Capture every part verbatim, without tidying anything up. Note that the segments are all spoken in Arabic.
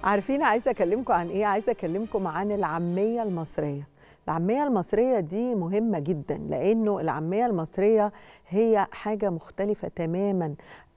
عارفين عايزه اكلمكم عن ايه؟ عايزه اكلمكم عن العاميه المصريه. العاميه المصريه دي مهمه جدا، لانه العاميه المصريه هي حاجه مختلفه تماما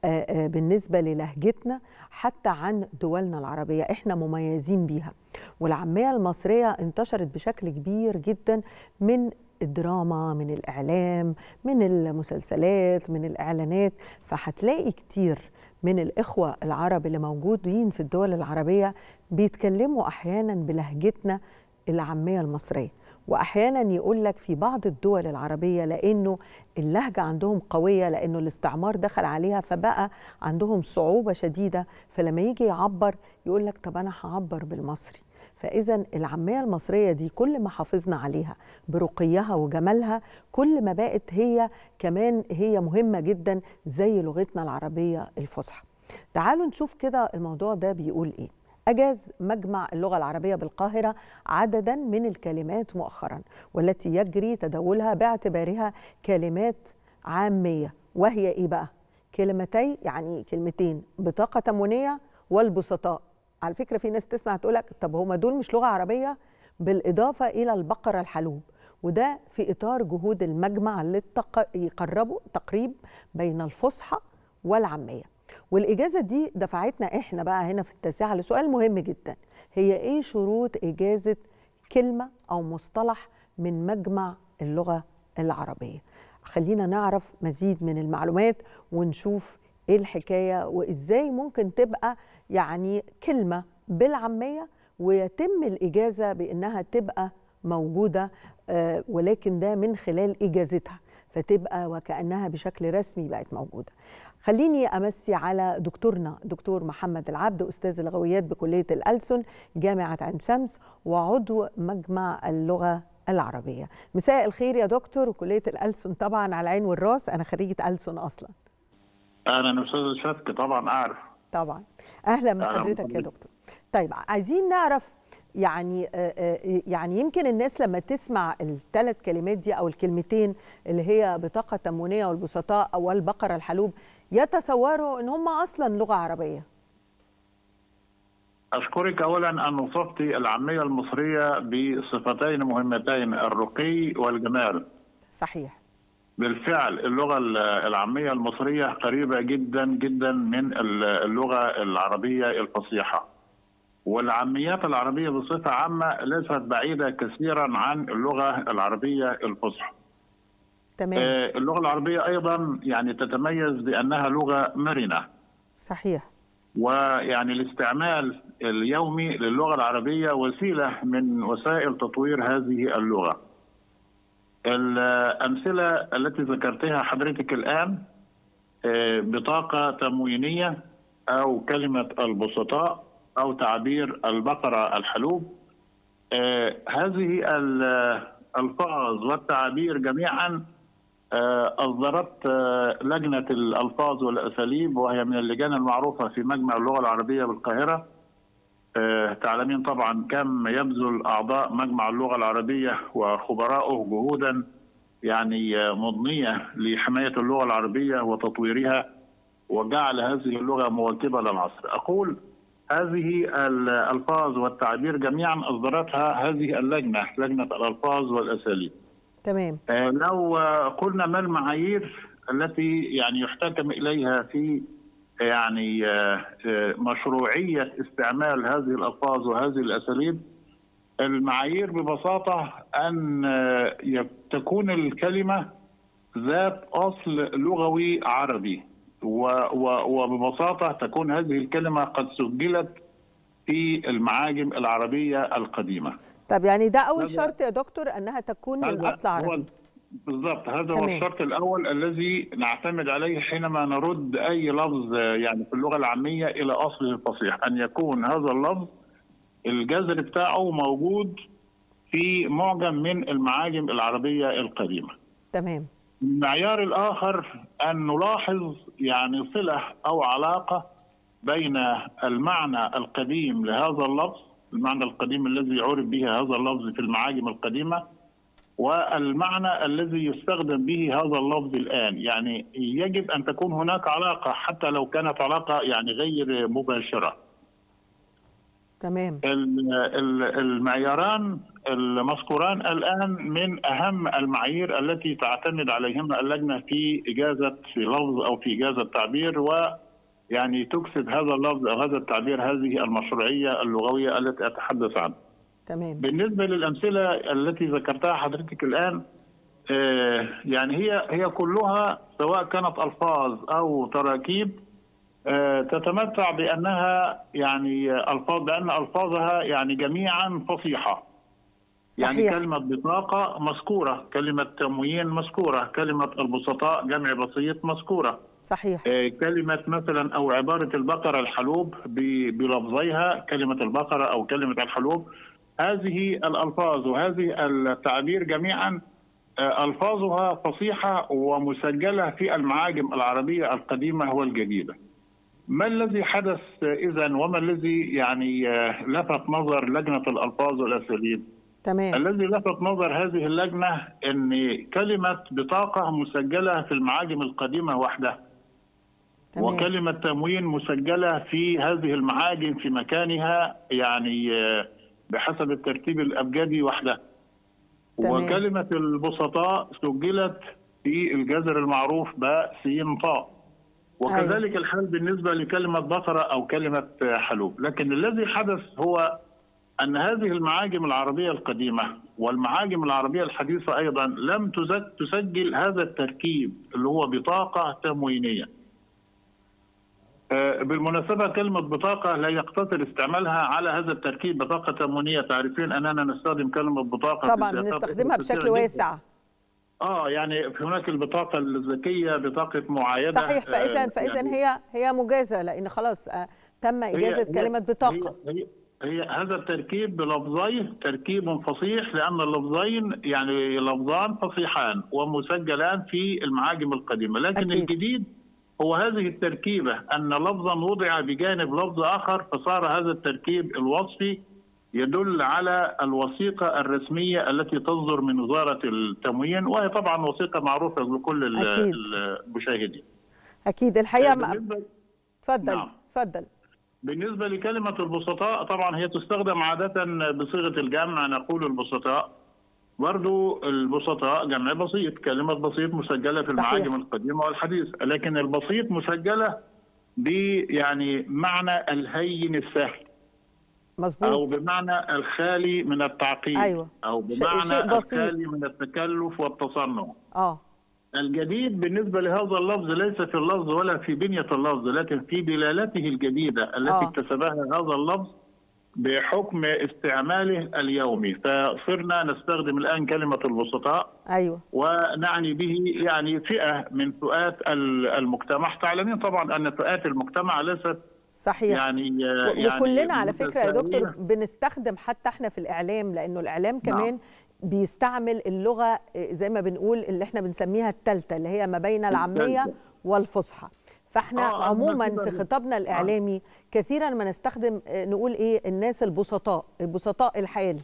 بالنسبه للهجتنا حتى عن دولنا العربيه، احنا مميزين بيها. والعاميه المصريه انتشرت بشكل كبير جدا من الدراما، من الاعلام، من المسلسلات، من الاعلانات. فهتلاقي كتير من الإخوة العرب اللي موجودين في الدول العربية بيتكلموا أحيانا بلهجتنا العامية المصرية، وأحيانا يقول لك في بعض الدول العربية لأنه اللهجة عندهم قوية، لأنه الاستعمار دخل عليها فبقى عندهم صعوبة شديدة، فلما يجي يعبر يقول لك طب أنا هعبر بالمصري. فإذا العامية المصرية دي كل ما حافظنا عليها برقيها وجمالها، كل ما بقت هي كمان هي مهمة جدا زي لغتنا العربية الفصحى. تعالوا نشوف كده الموضوع ده بيقول إيه. أجاز مجمع اللغة العربية بالقاهرة عددا من الكلمات مؤخرا، والتي يجري تداولها باعتبارها كلمات عامية، وهي إيه بقى؟ كلمتي يعني كلمتين، بطاقة تموينية والبسطاء. على فكرة في ناس تسمع تقولك طب هما دول مش لغة عربية؟ بالإضافة إلى البقرة الحلوب، وده في إطار جهود المجمع ليقربوا تقريب بين الفصحى والعامية. والإجازة دي دفعتنا إحنا بقى هنا في التاسعة لسؤال مهم جدا، هي إيه شروط إجازة كلمة أو مصطلح من مجمع اللغة العربية؟ خلينا نعرف مزيد من المعلومات ونشوف إيه الحكاية وإزاي ممكن تبقى يعني كلمة بالعامية ويتم الإجازة بأنها تبقى موجودة، آه ولكن ده من خلال إجازتها فتبقى وكأنها بشكل رسمي بقت موجودة. خليني أمسي على دكتورنا دكتور محمد العبد، أستاذ اللغويات بكلية الألسن جامعة عين شمس وعضو مجمع اللغة العربية. مساء الخير يا دكتور. وكلية الألسن طبعا على العين والراس، أنا خريجة ألسن أصلا. أهلا أستاذ شفقي، طبعا أعرف. طبعا أهلا بحضرتك يا دكتور. طيب عايزين نعرف يعني يعني يمكن الناس لما تسمع الثلاث كلمات دي أو الكلمتين اللي هي بطاقة تموينية والبسطاء أو البقرة الحلوب يتصوروا إن هم أصلا لغة عربية. أشكرك أولا أن وصفت العامية المصرية بصفتين مهمتين، الرقي والجمال. صحيح. بالفعل اللغة العامية المصرية قريبة جدا جدا من اللغة العربية الفصيحة، والعاميات العربية بصفة عامة ليست بعيدة كثيرا عن اللغة العربية الفصحى. تمام. اللغة العربية أيضا يعني تتميز بأنها لغة مرنة. صحيح. ويعني الاستعمال اليومي للغة العربية وسيلة من وسائل تطوير هذه اللغة. الأمثلة التي ذكرتها حضرتك الآن، بطاقة تموينية أو كلمة البسطاء أو تعبير البقرة الحلوب، هذه الألفاظ والتعابير جميعا أصدرت لجنة الألفاظ والأساليب، وهي من اللجان المعروفة في مجمع اللغة العربية بالقاهرة. تعلمين طبعا كم يبذل أعضاء مجمع اللغة العربية وخبراؤه جهودا يعني مضنية لحماية اللغة العربية وتطويرها وجعل هذه اللغة مواكبة للعصر. أقول هذه الألفاظ والتعابير جميعا أصدرتها هذه اللجنة، لجنة الألفاظ والأساليب. تمام. لو قلنا ما المعايير التي يعني يحتكم إليها في يعني مشروعية استعمال هذه الألفاظ وهذه الأساليب، المعايير ببساطة أن تكون الكلمة ذات أصل لغوي عربي، وببساطة تكون هذه الكلمة قد سجلت في المعاجم العربية القديمة. طب يعني ده أول شرط يا دكتور، أنها تكون من أصل عربي. بالضبط، هذا هو الشرط الأول الذي نعتمد عليه حينما نرد أي لفظ يعني في اللغة العامية إلى أصله الفصيح، أن يكون هذا اللفظ الجذر بتاعه موجود في معجم من المعاجم العربية القديمة. تمام. المعيار الآخر أن نلاحظ يعني صلة أو علاقة بين المعنى القديم لهذا اللفظ، المعنى القديم الذي عرف به هذا اللفظ في المعاجم القديمة، والمعنى الذي يستخدم به هذا اللفظ الآن. يعني يجب أن تكون هناك علاقة حتى لو كانت علاقة يعني غير مباشرة. تمام. المعياران المذكوران الآن من أهم المعايير التي تعتمد عليهما اللجنة في إجازة لفظ أو في إجازة تعبير، ويعني تكسب هذا اللفظ أو هذا التعبير هذه المشروعية اللغوية التي أتحدث عنها. تمام. بالنسبة للأمثلة التي ذكرتها حضرتك الآن، يعني هي هي كلها سواء كانت ألفاظ أو تراكيب تتمتع بأنها يعني ألفاظ بأن ألفاظها يعني جميعا فصيحة. صحيح. يعني كلمة بطاقة مذكورة، كلمة تموين مذكورة، كلمة البسطاء جمع بسيط مذكورة. صحيح. كلمة مثلا أو عبارة البقرة الحلوب بلفظيها، كلمة البقرة أو كلمة الحلوب، هذه الألفاظ وهذه التعابير جميعا ألفاظها فصيحة ومسجلة في المعاجم العربية القديمة والجديدة. ما الذي حدث إذن وما الذي يعني لفت نظر لجنة الألفاظ والأساليب؟ تمام. الذي لفت نظر هذه اللجنة أن كلمة بطاقة مسجلة في المعاجم القديمة وحدها. تمام. وكلمة تموين مسجلة في هذه المعاجم في مكانها يعني بحسب الترتيب الأبجدي وحدها. تمام. وكلمة البسطاء سجلت في الجذر المعروف باء سين طاء. وكذلك أيوة. الحال بالنسبة لكلمة بقرة أو كلمة حلوب. لكن الذي حدث هو أن هذه المعاجم العربية القديمة والمعاجم العربية الحديثة أيضا لم تسجل هذا التركيب اللي هو بطاقة تموينية. بالمناسبة كلمة بطاقة لا يقتصر استعمالها على هذا التركيب بطاقة تموينية. تعرفين أننا نستخدم كلمة بطاقة طبعا بنستخدمها بشكل واسع. اه يعني هناك البطاقه الذكيه، بطاقه معايده. صحيح. فاذا فاذا يعني هي هي مجازه لان خلاص تم اجازه هي كلمه بطاقه. هي, هي, هي هذا التركيب بلفظين تركيب فصيح، لان اللفظين يعني لفظان فصيحان ومسجلان في المعاجم القديمه. لكن أكيد. الجديد هو هذه التركيبه ان لفظا وضع بجانب لفظ اخر، فصار هذا التركيب الوصفي يدل على الوثيقة الرسمية التي تصدر من وزارة التموين، وهي طبعا وثيقة معروفة لكل أكيد. المشاهدين. أكيد. الحقيقة بالنسبة... تفضل نعم. تفضل. بالنسبة لكلمة البسطاء طبعا هي تستخدم عادة بصيغة الجمع، نقول البسطاء. برضو البسطاء جمع بسيط، كلمة بسيط مسجلة في صحيح. المعاجم القديمة والحديثة، لكن البسيط مسجلة ب يعني معنى الهين السهل. مظبوط. أو بمعنى الخالي من التعقيد. أيوة. أو بمعنى الخالي من التكلف والتصنع. آه. الجديد بالنسبة لهذا اللفظ ليس في اللفظ ولا في بنية اللفظ، لكن في دلالته الجديدة التي آه. اكتسبها هذا اللفظ بحكم استعماله اليومي. فصرنا نستخدم الآن كلمة البسطاء. أيوة. ونعني به يعني فئة من فئات المجتمع. تعلمين طبعا أن فئات المجتمع ليست صحيح. يعني وكلنا يعني على فكرة يا دكتور بنستخدم حتى احنا في الإعلام، لأنه الإعلام كمان نعم. بيستعمل اللغة زي ما بنقول اللي احنا بنسميها الثالثة اللي هي ما بين العامية والفصحى. فاحنا آه عموما في خطابنا الإعلامي كثيرا ما نستخدم نقول ايه الناس البسطاء، البسطاء الحال،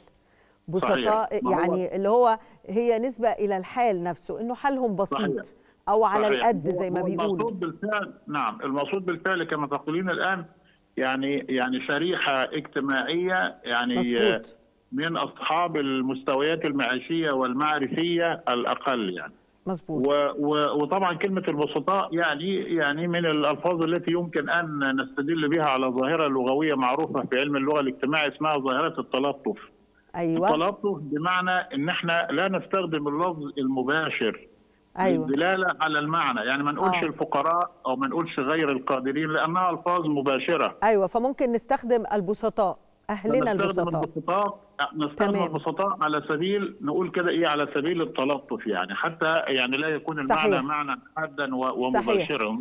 بسطاء يعني اللي هو هي نسبة إلى الحال نفسه، انه حالهم بسيط صحيح. أو على صحيح. القد زي ما بيقولوا. المقصود بالفعل نعم، المقصود بالفعل كما تقولين الآن يعني يعني شريحة اجتماعية يعني مصبوط. من أصحاب المستويات المعيشية والمعرفية الأقل يعني. مظبوط. وطبعا كلمة البسطاء يعني يعني من الألفاظ التي يمكن أن نستدل بها على ظاهرة لغوية معروفة في علم اللغة الاجتماعي اسمها ظاهرة التلطف. أيوة. التلطف بمعنى أن احنا لا نستخدم اللفظ المباشر. أيوة. الدلالة على المعنى، يعني ما نقولش آه. الفقراء أو ما نقولش غير القادرين لأنها ألفاظ مباشرة. أيوة. فممكن نستخدم البسطاء، أهلنا البسطاء. البسطاء نستخدم تمام. البسطاء على سبيل نقول كده إيه على سبيل التلطف يعني، حتى يعني لا يكون المعنى صحيح. معنى حادا ومباشرا.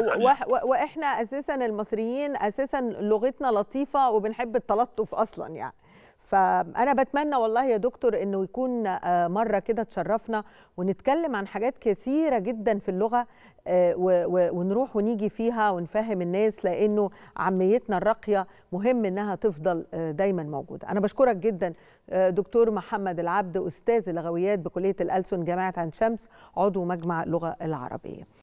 وإحنا أساسا المصريين أساسا لغتنا لطيفة وبنحب التلطف أصلا يعني. فأنا بتمنى والله يا دكتور إنه يكون مرة كده تشرفنا ونتكلم عن حاجات كثيرة جدا في اللغة ونروح ونيجي فيها ونفهم الناس، لأنه عاميتنا الراقية مهم إنها تفضل دايما موجودة. أنا بشكرك جدا دكتور محمد العبد، أستاذ اللغويات بكلية الألسن جامعة عين شمس، عضو مجمع اللغة العربية.